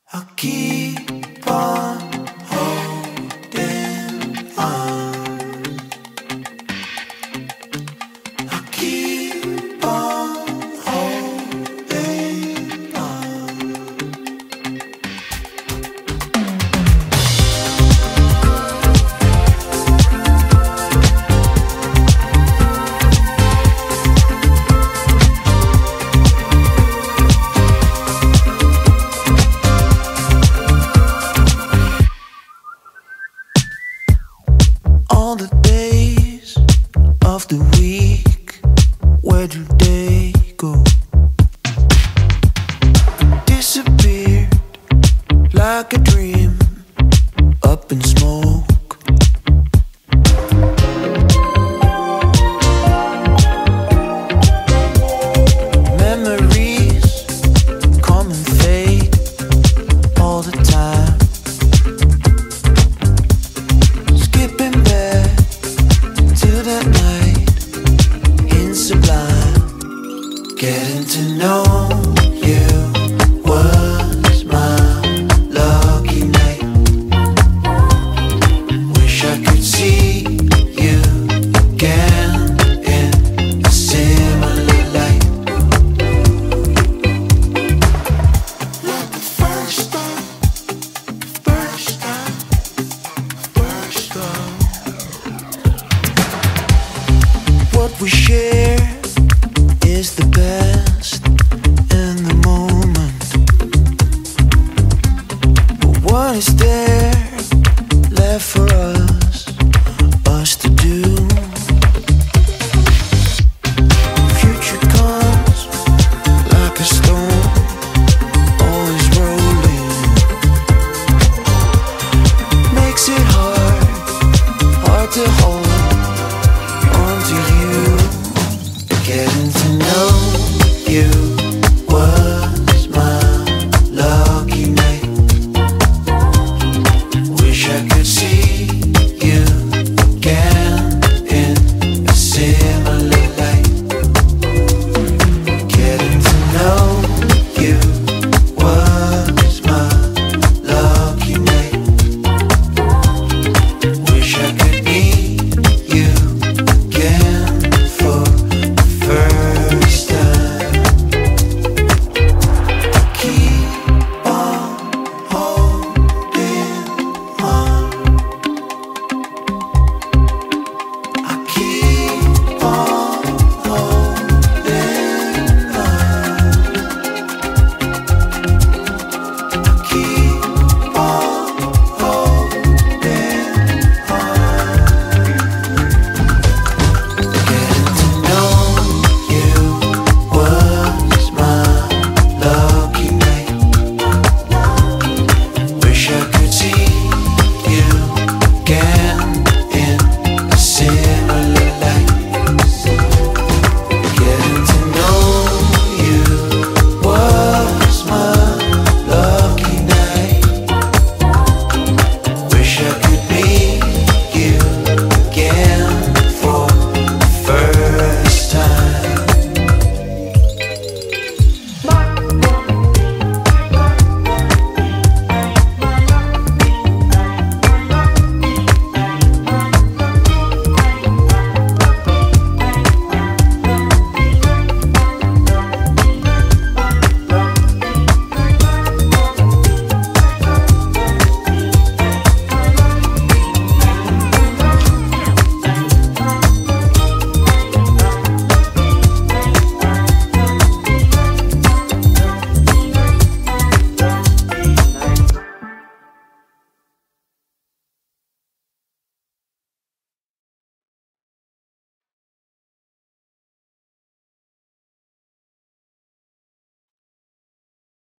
I'll keep on holding on. I'll keep on holding on. All the days of the week, where do they go? Disappeared like a dream, up in smoke. Memories come and fade all the time. Skipping back to that night in Sublime. Getting to know you was my lucky night. Wish I could see you again in a similar light. Like the first time, first time, first time. What we share is the best in the moment. But what is there left for us?